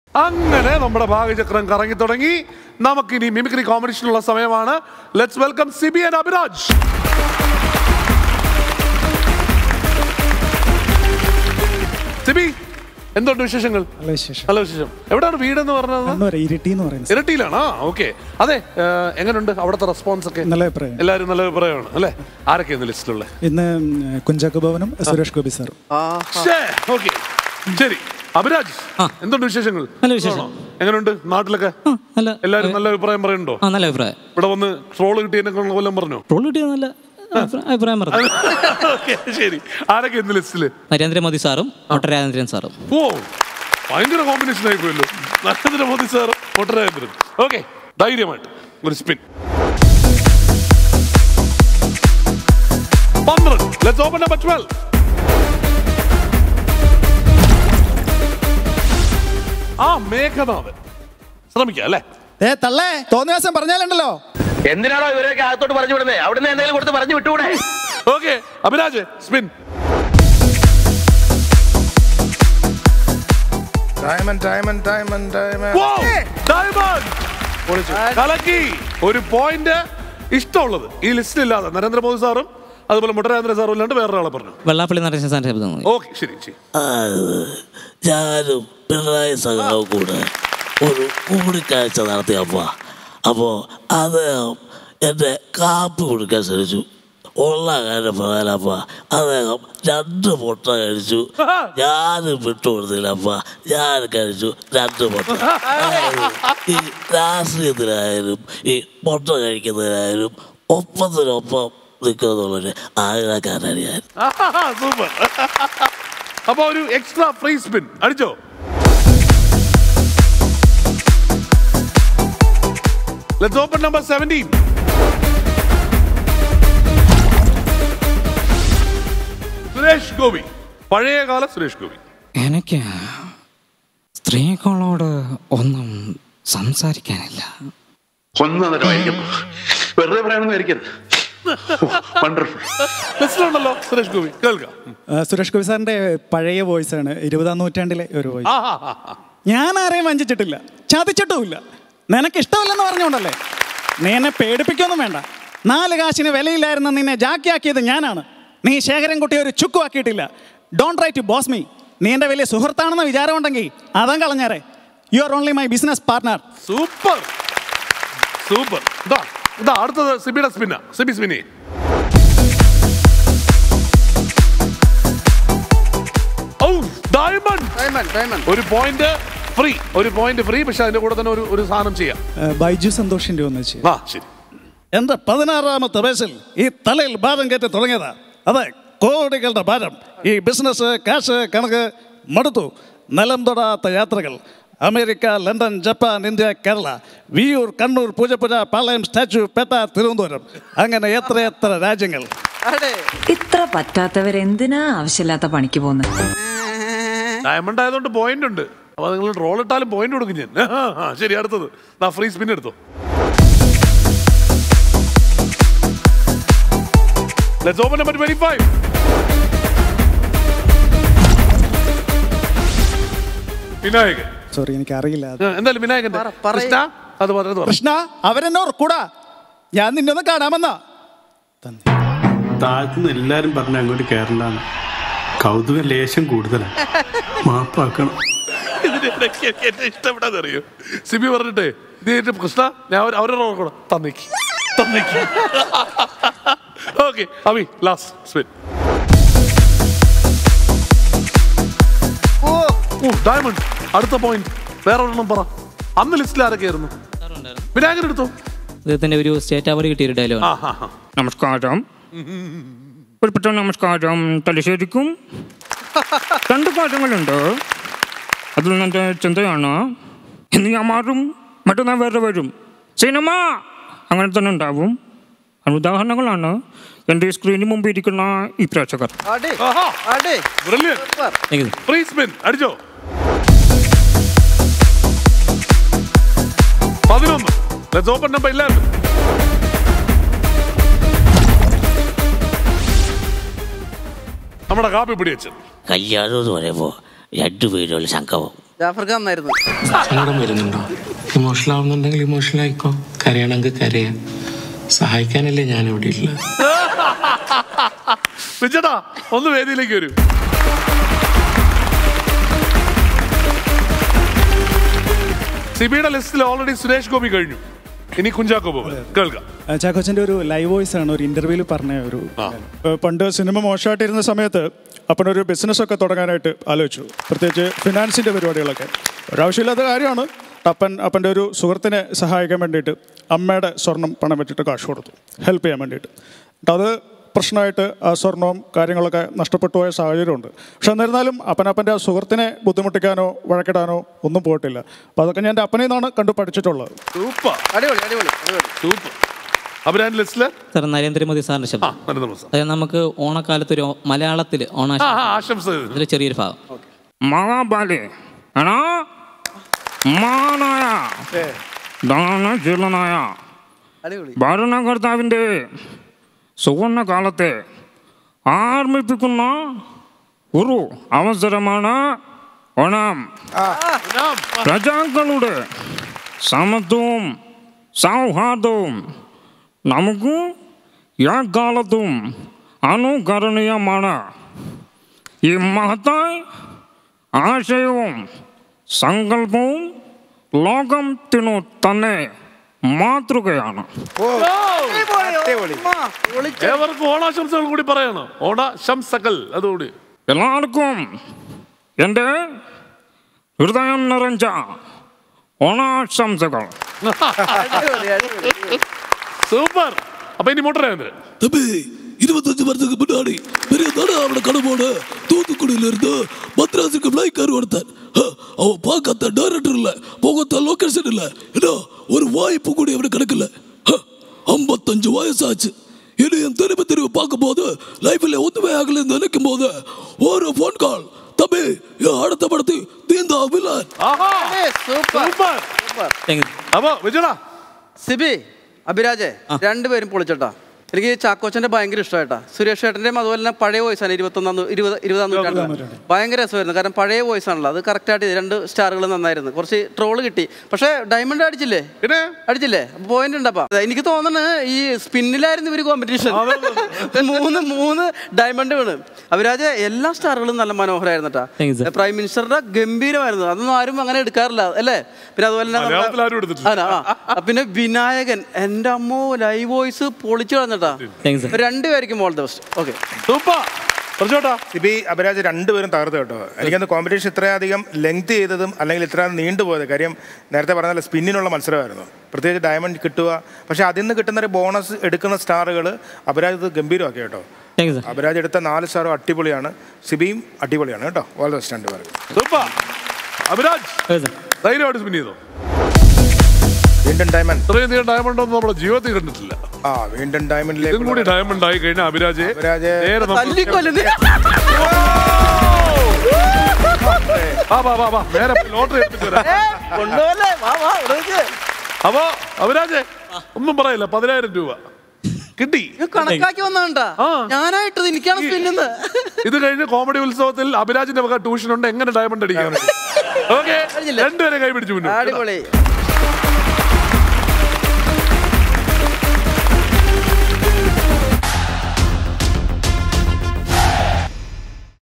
അങ്ങനെ നമ്മുടെ ഭാഗ്യചക്രം കറങ്ങി തുടങ്ങി. നമുക്കിനി മിമിക്രി കോമ്പറ്റീഷനുള്ള സമയമാണ്. Let's welcome Sibi and Abhiraj. Sibi, എന്തുണ്ട് വിശേഷങ്ങൾ? നല്ല വിശേഷം. എവിടെയാണ് വീടെന്ന് പറഞ്ഞത്? ഇരട്ടിയിലാണ്. ഓക്കെ. അതെ, എങ്ങനെയുണ്ട് അവിടുത്തെ റെസ്പോൺസ് ഒക്കെ? നല്ല അഭിപ്രായം. എല്ലാവരും നല്ല അഭിപ്രായമാണ് അല്ലേ? ആരൊക്കെയാണ് ലിസ്റ്റിലുള്ളത്? ഇന്ന് കുഞ്ചാക്കോ ബോബനും സുരേഷ് ഗോപി സാറും. ഓക്കെ, ശരി. അഭിരാജ്, എന്തുണ്ട് വിശേഷങ്ങൾ? നല്ല വിശേഷം. എങ്ങനെയുണ്ട് നാട്ടിലൊക്കെ? എല്ലാവരും നല്ല അഭിപ്രായം പറയുന്നുണ്ടോ? നല്ല അഭിപ്രായം. ഇവിടെ വന്ന് ട്രോള് കിട്ടിയതിനൊക്കെ കൊല്ലം പറഞ്ഞോ? ട്രോള് കിട്ടിയത് നല്ല അഭിപ്രായം പറഞ്ഞു. ശരി. ആരൊക്കെ ഇന്ന് ലിസ്റ്റില്? നരേന്ദ്രമോദി സാറും ഒട്ടരാജേന്ദ്രൻ സാറും. ഓ, ഭയങ്കര കോമ്പിനേഷൻ ആയിപ്പോയല്ലോ. നരേന്ദ്രമോദി സാറും ഒട്ടരാജേന്ദ്രൻ. ഓക്കെ, ധൈര്യമായിട്ട് ഒരു spin. 12. Let's open number 12. Meghanathan. ശ്രമിക്കാം അല്ലേ? തള്ളേ, തോന്നിയ ദിവസം പറഞ്ഞാലുണ്ടല്ലോ. എന്തിനാണോ ഇവരൊക്കെ അകത്തോട്ട് പറഞ്ഞു വിടുന്നത്? അവിടുന്ന് എന്തെങ്കിലും കൊടുത്ത് പറഞ്ഞു വിട്ടുകൂടെ? Okay, Abhiraj spin. കലക്കി. ഒരു പോയിന്റ്. ഇഷ്ടമുള്ളത് ഈ ലിസ്റ്റിലില്ലാതെ നരേന്ദ്രമോദി സാറും അതുപോലെ മുട്ടരാജേന്ദ്രൻ സാറും ഇല്ലാണ്ട് വേറൊരാളെ പറഞ്ഞു. വെള്ളാപ്പള്ളി നടേശൻ സാറിന്റെ. ഓക്കെ, ശരി. ഞാനും പിണറായി സഖാവും കൂടെ ഒരു കൂടിക്കാഴ്ച നടത്തിയപ്പോ അദ്ദേഹം എന്നെ കാപ്പി കുടിക്കാൻ ശ്രമിച്ചു. ഉള്ള കാര്യം പറയാനപ്പ അദ്ദേഹം 2 മുട്ട കഴിച്ചു. ഞാനും വിട്ടുകൊടുത്തില്ലപ്പ ഞാൻ കഴിച്ചു 2 മുട്ട. ഈ രാഷ്ട്രീയത്തിലായാലും ഈ മുട്ട കഴിക്കുന്നതിനായാലും ഒപ്പത്തിനൊപ്പം നിൽക്കുന്നുള്ളൊരു ആഗ്രഹക്കാരനാണ് ഞാൻ. സൂപ്പർ. അപ്പൊ ഒരു എക്സ്ട്രാ ഫ്രീ സ്പിൻ അടിച്ചോ? Let's open number 17. Suresh Gopi. പഴയകാല സുരേഷ് ഗോപി. എനിക്ക് സ്ത്രീകളോട് ഒന്നും സംസാരിക്കാനില്ല. വെറുതെ പറയാനൊന്നും സുരേഷ് ഗോപി. കേൾക്കാം. സുരേഷ് ഗോപി സാറിന്റെ പഴയ വോയിസ് ആണ്, 20-ാം നൂറ്റാണ്ടിലെ ഒരു വോയിസ്. ഞാൻ ആരെയും വഞ്ചിച്ചിട്ടില്ല, ചതിച്ചിട്ടുമില്ല. നിനക്ക് ഇഷ്ടമില്ലെന്ന് പറഞ്ഞുകൊണ്ടല്ലേ? നീ എന്നെ പേടിപ്പിക്കൊന്നും വേണ്ട. 4 കാശിന് വിലയില്ലായിരുന്ന നിന്നെ ജാക്കിയാക്കിയത് ഞാനാണ്. നീ ശേഖരൻകുട്ടിയെ ഒരു ചുക്കുവാക്കിയിട്ടില്ല. Don't try to boss me. നീ എൻ്റെ വലിയ സുഹൃത്താണെന്ന വിചാരമുണ്ടെങ്കിൽ അതം കളഞ്ഞാറേ. You are only my business partner. Super super. ഇതാ അടുത്തത് സിബിയുടെ സ്പിന്ന. സിബി സ്പിന്നി. ഒരു പോയിന്റ് ഫ്രീ. പക്ഷെ അതിന്റെ കൂടെ തന്നെ ഒരു സാധനം ചെയ്യാം. ബൈജു സന്തോഷിന്റെ ഒന്ന് ചെയ്യും. ശരി. എന്റെ 16-ാമത്തെ വയസ്സിൽ ഈ തലയിൽ ഭാരം കയറ്റി തുടങ്ങിയതാ. അതെ, കോടികളുടെ ഭാരം. ഈ ബിസിനസ്, കാശ്, കണക്ക് മടുത്തു. നിലം തൊടാത്ത യാത്രകൾ. America, London, Japan, India, Kerala, Viyyur, Kannur, Poojappura, Palayam, Statue, Pettah, Thiruvananthapuram, അങ്ങനെ എത്ര രാജ്യങ്ങൾ. ഇത്ര പറ്റാത്തവരെന്തിനാ ആവശ്യമില്ലാത്ത പണിക്ക് പോകുന്നത്? ഡയമണ്ട് ആയതുകൊണ്ട് പോയിന്റ് ഉണ്ട്. അപ്പൊ നിങ്ങൾ റോൾ ഇട്ടാലും പോയിന്റ് കൊടുക്കും ഞാൻ. ശരി, അടുത്തത് ഫ്രീ സ്പിൻ എടുത്തോ. Let's open number 25. Vinayakan. Sorry, എനിക്ക് അറിയില്ല. എന്തായാലും വിനായകൻ. കൃഷ്ണ, അവരെന്നോർ കൂടാ. ഞാൻ നിന്നൊന്ന് കാണാമെന്നാ. താഴ്ത്തുന്ന എല്ലാരും പറഞ്ഞ അങ്ങോട്ട് കയറണ്ടാണ്. കൗതുക ലേശം കൂടുതലാണ്. മാപ്പാക്കണം. ഇഷ്ടപ്പെടാന്നറിയോ? സിബി പറഞ്ഞിട്ടേ ഇത് കൃഷ്ണ, ഞാൻ അവരുടെ കൂടെ തന്നേക്ക്. Okay, Abhi last spin. Diamond. അടുത്ത പോയിന്റ്. വേറെ ഒരെണ്ണം പറ. അന്ന് ലിസ്റ്റിൽ ആരൊക്കെയായിരുന്നു? വിനായകൻ എടുത്തോ. ഇദ്ദേഹത്തിന്റെ ഒരു സ്റ്റേറ്റ് അവാർഡ് കിട്ടിയ ഒരു ഡയലോഗ്. നമസ്കാരം. ഒരു നമസ്കാരം. തലശ്ശേരിക്കും 2 കാര്യങ്ങളുണ്ട്. അതിൽ എൻ്റെ ചിന്തയാണ്, ഇന്ന് ഞാൻ മാറും, മറ്റന്നാൾ വേറെ വരും. സിനിമ അങ്ങനെ തന്നെ ഉണ്ടാവും. ഉദാഹരണങ്ങളാണ് എൻ്റെ സ്ക്രീനിന് മുമ്പ് ഇരിക്കുന്ന ഈ പ്രേക്ഷകർ. അടിച്ചോ. 11. Let's open number 11. നമ്മുടെ കാപ്പി പിടി വെച്ചത്. കല്യാണം എന്ന് പറയുമ്പോൾ 2 പേരുള്ള സംഗമം. ജാഫർക്ക് നന്നായിരുന്നു. സങ്കടം വരുന്നുണ്ടോ? ഇമോഷണൽ ആവുന്നുണ്ടെങ്കിൽ ഇമോഷണൽ ആയിക്കോ, കരയണമെങ്കിൽ കരയാ. സഹായിക്കാനല്ലേ ഞാൻ ഇവിടെ ഇല്ല. വിജടാ ഒന്ന് വേദിയിലേക്ക് വരൂ. സിബിയുടെ ലിസ്റ്റിൽ ഓൾറെഡി സുരേഷ് ഗോപി കഴിഞ്ഞു. ഇനി കുഞ്ചാക്കോ ബോബൻ കേൾക്കാം. ചാക്കോച്ചൻ്റെ ഒരു ലൈവ് വോയിസ് ആണ് ഒരു ഇന്റർവ്യൂവിൽ പറഞ്ഞ ഒരു പണ്ട് സിനിമ മോശമായിട്ടിരുന്ന സമയത്ത് അപ്പനൊരു ബിസിനസ്സൊക്കെ തുടങ്ങാനായിട്ട് ആലോചിച്ചു. പ്രത്യേകിച്ച് ഫിനാൻസിൻ്റെ പരിപാടികളൊക്കെ ഒരാവശ്യമില്ലാത്ത കാര്യമാണ്. അപ്പൻ്റെ ഒരു സുഹൃത്തിനെ സഹായിക്കാൻ വേണ്ടിയിട്ട് അമ്മയുടെ സ്വർണം പണം വെച്ചിട്ട് കാശ് കൊടുത്തു, ഹെൽപ്പ് ചെയ്യാൻ വേണ്ടിയിട്ട്. അത് പ്രശ്നമായിട്ട് ആ സ്വർണവും കാര്യങ്ങളൊക്കെ നഷ്ടപ്പെട്ടു പോയ സാഹചര്യമുണ്ട്. പക്ഷെ എന്നിരുന്നാലും അപ്പൻ്റെ ആ സുഹൃത്തിനെ ബുദ്ധിമുട്ടിക്കാനോ വഴക്കിടാനോ ഒന്നും പോയിട്ടില്ല. അപ്പോൾ അതൊക്കെ ഞാൻ എൻ്റെ അപ്പനിൽ നിന്നാണ് കണ്ടു പഠിച്ചിട്ടുള്ളത്. സാർ നരേന്ദ്രമോദി സാറിന്റെ ശബ്ദം. അതായത് നമുക്ക് ഓണക്കാലത്തൊരു മലയാളത്തിൽ ഓണാശംസ ചെറിയൊരു ഭാഗം. മഹാബാലി മഹാനായ ദാനശീലനായ ഭരണകർത്താവിൻ്റെ സുവർണകാലത്തെ ആർമിപ്പിക്കുന്ന ഒരു അവസരമാണ് ഓണം. പ്രജാക്കളുടെ സമത്വവും സൗഹാർദ്ദവും നമുക്ക് എക്കാലത്തും അനുകരണീയമാണ്. ഈ മഹത്തായ ആശയവും സങ്കല്പവും ലോകത്തിനു തന്നെ മാതൃകയാണ്. ഏവർക്കും ഓണാശംസകൾ കൂടി പറയണം. ഓണാശംസകൾ അതുകൂടി എല്ലാവർക്കും എൻ്റെ ഹൃദയം നിറഞ്ഞ ഓണാശംസകൾ. സൂപ്പർ. അപ്പൊ ഇനി മോട്ടറേന്ദ്രൻ 25 வருஷத்துக்கு முன்னாடி பெரிய தடாவோட கடமோட தூத்துக்குடியில இருந்து மദ്രാസിக்கு ஃப்ளைட் கார் கொடுத்தான். அவன் பார்க்காத டைரக்டர் இல்ல, போகாத லொகேஷன் இல்ல, ஏன்னா ஒரு வாய்ப்பு கூட அவனுக்கு கிடைக்கல. 55 வயசாச்சு. இனி என் திரும்ப பார்க்கும் போது லைஃப்ல ஒத்துமே ஆகலன்னு நினைக்கும் போது ஒரு ஃபோன் கால், தம்பி அடுத்த படத்து தீந்தா வில்லன். അപ്പൊ വിജടാ സിബി അഭിരാജെ രണ്ടുപേരും പൊളിച്ചോട്ടാ. എനിക്ക് ചാക്കോച്ചൻ്റെ ഭയങ്കര ഇഷ്ടമായിട്ടാ. സുരേഷ് ചേട്ടൻ്റെയും അതുപോലെ തന്നെ പഴയ വോയിസാണ് 20ാം നൂറ്റാണ്ടിൽ ഭയങ്കര രസമായിരുന്നു. കാരണം പഴയ വോയിസ് ആണല്ലോ, അത് കറക്റ്റായിട്ട് 2 സ്റ്റാറുകൾ നന്നായിരുന്നു. കുറച്ച് ട്രോള് കിട്ടി, പക്ഷേ ഡയമണ്ട് അടിച്ചില്ലേ? പോയിന്റ് ഉണ്ടപ്പാ. എനിക്ക് തോന്നുന്നു ഈ സ്പിന്നിലായിരുന്നു ഇവര് കോമ്പറ്റീഷൻ. 3 ഡയമണ്ട് വീണ്. അഭിരാജ എല്ലാ സ്റ്റാറുകളും നല്ല മനോഹരമായിരുന്നു കേട്ടാ. പ്രൈം മിനിസ്റ്ററുടെ ഗംഭീരമായിരുന്നു. അതൊന്നും ആരും അങ്ങനെ എടുക്കാറില്ല അല്ലേ? പിന്നെ അതുപോലെ തന്നെ പിന്നെ വിനായകൻ, എൻ്റെ അമ്മോ ലൈവ് വോയിസ് പൊളിച്ചു കളഞ്ഞ. രണ്ടുപേർക്കും all the best. Okay super. Sibi Abhiraj രണ്ടുപേരും തകർത്ത് കേട്ടോ. എനിക്കന്ന് കോമ്പറ്റീഷൻ ഇത്രയധികം ലെങ്ത് ചെയ്തതും അല്ലെങ്കിൽ ഇത്ര നീണ്ടുപോയത് കാര്യം നേരത്തെ പറഞ്ഞാൽ സ്പിന്നിനുള്ള മത്സരമായിരുന്നു. പ്രത്യേകിച്ച് ഡയമണ്ട് കിട്ടുക. പക്ഷെ അതിൽ നിന്ന് കിട്ടുന്ന ഒരു ബോണസ് എടുക്കുന്ന സ്റ്റാറുകൾ അഭിരാജ് ഗംഭീരമാക്കി കേട്ടോ. അഭിരാജ് എടുത്ത 4 സ്റ്റാറും അടിപൊളിയാണ്. സിബിയും അടിപൊളിയാണ് കേട്ടോ. ഓൾ ദി ബെസ്റ്റ് രണ്ടുപേർക്ക്. സൂപ്പർ. അഭിരാജ് ധൈര്യമായിട്ട് സ്പിൻ ചെയ്തോ. വീണ്ടും ഡയമണ്ട്. ഇത്രയും ഡയമണ്ട് ഒന്നും നമ്മുടെ ജീവിതത്തിൽ കണ്ടിട്ടില്ല. വീണ്ടും ഡയമണ്ടിലേക്ക് കൂടി ഡയമണ്ട് ആയി കഴിഞ്ഞാൽ അഭിരാജ് ലോട്ടറി. അപ്പൊ അഭിരാജ് ഒന്നും പറയില്ല, 10,000 രൂപ കിട്ടി. കണക്കാക്കി വന്നാണ്ടാ ഞാനായിട്ട് എനിക്കാണ് സ്പിന്നത്. ഇത് കഴിഞ്ഞ് കോമഡി ഉത്സവത്തിൽ അഭിരാജിന്റെ വക ട്യൂഷൻ ഉണ്ട് എങ്ങനെ ഡയമണ്ട് അടിക്കാൻ. ഓക്കെ, രണ്ടുപേരെ കൈപിടിച്ചു മുന്നോട്ട്.